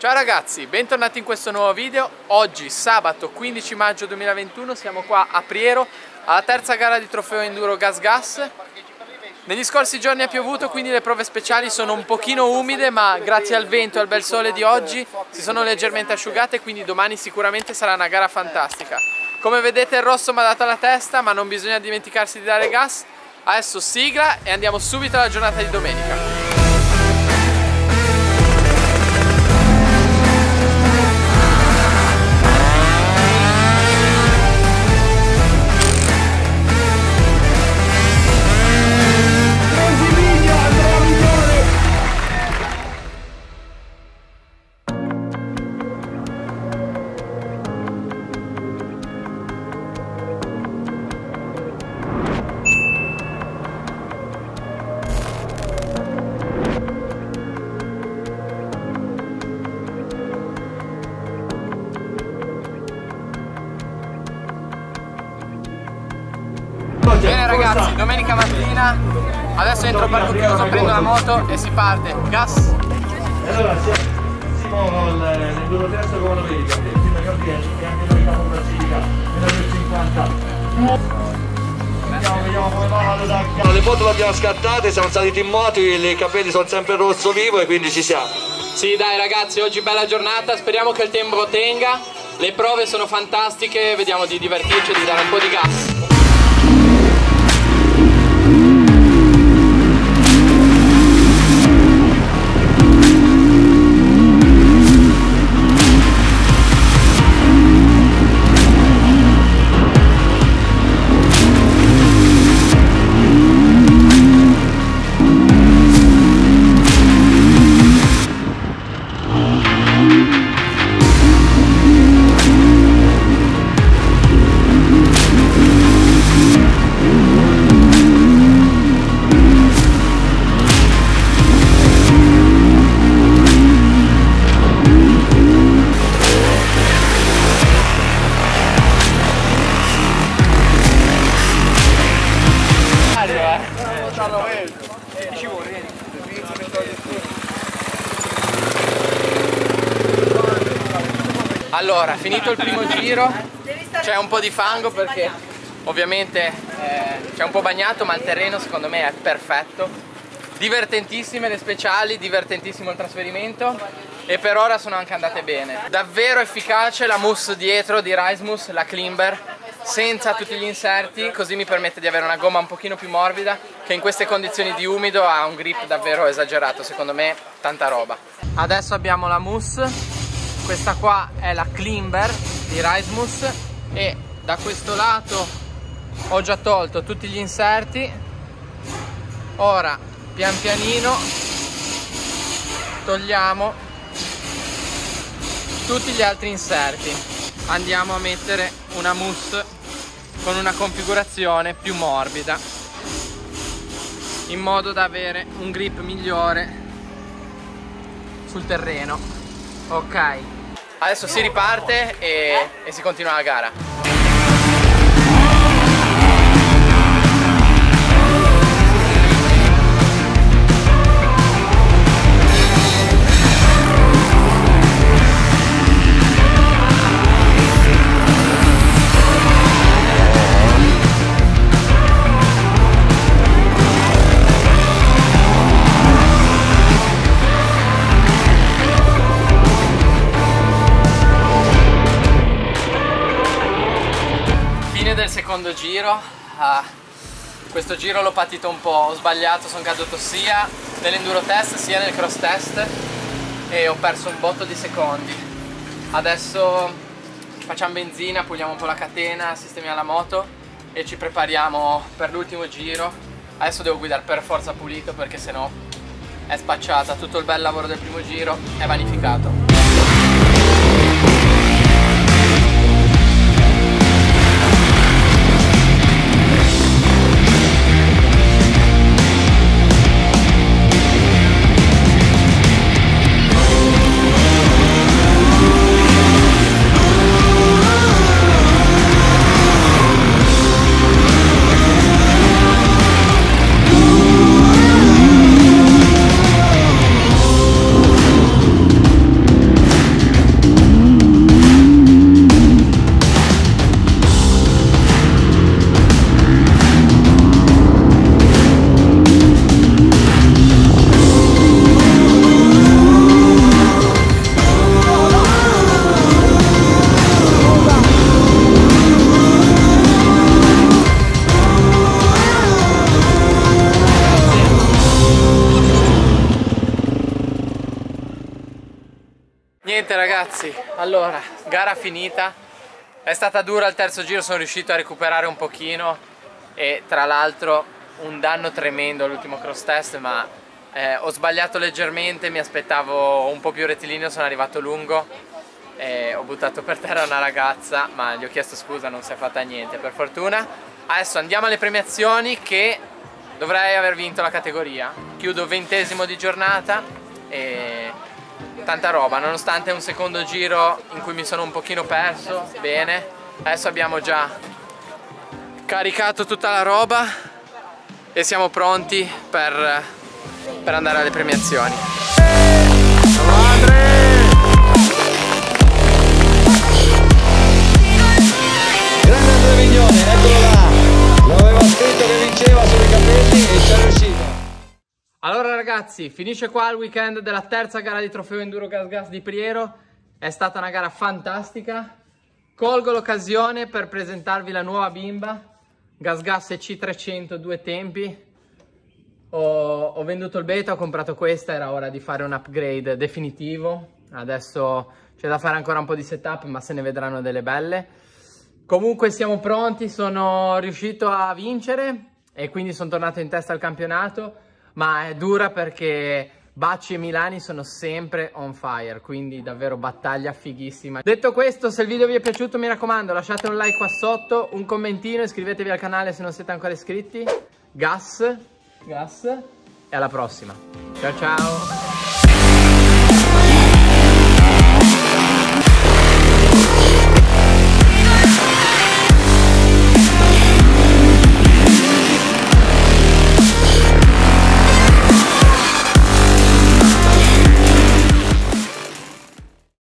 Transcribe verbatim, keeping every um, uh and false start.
Ciao ragazzi, bentornati in questo nuovo video. Oggi sabato quindici maggio duemilaventuno siamo qua a Priero alla terza gara di trofeo enduro Gas Gas. Negli scorsi giorni ha piovuto, quindi le prove speciali sono un pochino umide, ma grazie al vento e al bel sole di oggi si sono leggermente asciugate, quindi domani sicuramente sarà una gara fantastica. Come vedete il rosso mi ha dato la testa, ma non bisogna dimenticarsi di dare gas. Adesso sigla e andiamo subito alla giornata di domenica. Bene ragazzi, domenica mattina, adesso entro al parco chiuso, prendo la moto e si parte. Gas! E allora si muove l'enduro terzo come lo vedi, prima Gabriele e anche noi capo classifica nella cinquanta. Vediamo, vediamo come va la Le foto le abbiamo scattate, siamo saliti in moto, i capelli sono sempre rosso vivo e quindi ci siamo. Sì dai ragazzi, oggi bella giornata, speriamo che il tempo tenga, le prove sono fantastiche, vediamo di divertirci e di dare un po' di gas. Allora, finito il primo giro, c'è un po' di fango perché ovviamente eh, c'è un po' bagnato, ma il terreno secondo me è perfetto. Divertentissime le speciali, divertentissimo il trasferimento e per ora sono anche andate bene. Davvero efficace la mousse dietro di Risemousse, la Climber, senza tutti gli inserti, così mi permette di avere una gomma un pochino più morbida che in queste condizioni di umido ha un grip davvero esagerato, secondo me tanta roba. Adesso abbiamo la mousse. Questa qua è la Climber di Risemousse e da questo lato ho già tolto tutti gli inserti. Ora pian pianino togliamo tutti gli altri inserti. Andiamo a mettere una mousse con una configurazione più morbida in modo da avere un grip migliore sul terreno. Ok, adesso si riparte e, e si continua la gara. Del secondo giro, uh, questo giro l'ho patito un po', ho sbagliato, sono caduto sia nell'enduro test sia nel cross test e ho perso un botto di secondi. Adesso facciamo benzina, puliamo un po' la catena, sistemiamo la moto e ci prepariamo per l'ultimo giro. Adesso devo guidare per forza pulito perché sennò è spacciata, tutto il bel lavoro del primo giro è vanificato. Niente ragazzi, allora, gara finita. È stata dura il terzo giro, sono riuscito a recuperare un pochino e tra l'altro un danno tremendo all'ultimo cross test, ma eh, ho sbagliato leggermente, mi aspettavo un po' più rettilineo, sono arrivato lungo e ho buttato per terra una ragazza, ma gli ho chiesto scusa, non si è fatta niente per fortuna. Adesso andiamo alle premiazioni, che dovrei aver vinto la categoria. Chiudo ventesimo di giornata e tanta roba, nonostante un secondo giro in cui mi sono un pochino perso. Bene, adesso abbiamo già caricato tutta la roba e siamo pronti per, per andare alle premiazioni. Grande Andrea Vignone, eccolo là, lo aveva scritto che vinceva sui capelli e ci è riuscito. Allora ragazzi, finisce qua il weekend della terza gara di Trofeo Enduro Gas Gas di Priero. È stata una gara fantastica. Colgo l'occasione per presentarvi la nuova bimba Gas Gas E C trecento due tempi. Ho, ho venduto il beta, ho comprato questa, era ora di fare un upgrade definitivo. Adesso c'è da fare ancora un po' di setup, ma se ne vedranno delle belle. Comunque siamo pronti, sono riuscito a vincere e quindi sono tornato in testa al campionato. Ma è dura perché Bacci e Milani sono sempre on fire, quindi davvero battaglia fighissima. Detto questo, se il video vi è piaciuto mi raccomando lasciate un like qua sotto, un commentino, iscrivetevi al canale se non siete ancora iscritti. Gas, gas e alla prossima. Ciao ciao!